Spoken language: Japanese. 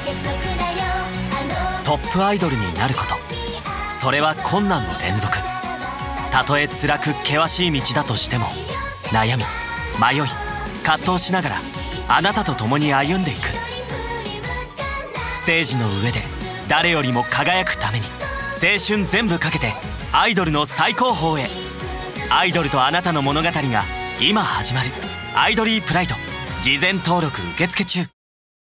トップアイドルになること、それは困難の連続。たとえ辛く険しい道だとしても、悩み迷い葛藤しながらあなたと共に歩んでいく。ステージの上で誰よりも輝くために、青春全部かけてアイドルの最高峰へ。アイドルとあなたの物語が今始まる。アイドリープライド、事前登録受付中。